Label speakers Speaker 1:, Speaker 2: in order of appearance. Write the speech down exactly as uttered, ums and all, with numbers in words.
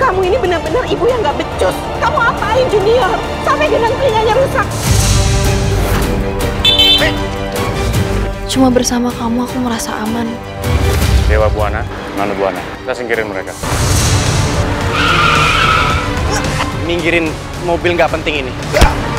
Speaker 1: Kamu ini benar-benar ibu yang nggak becus. Kamu apain Junior? Sampai genang telinganya rusak.
Speaker 2: Cuma bersama kamu aku merasa aman.
Speaker 3: Dewa Buana, Nano Buana, kita singkirin mereka.
Speaker 4: Minggirin mobil nggak penting ini.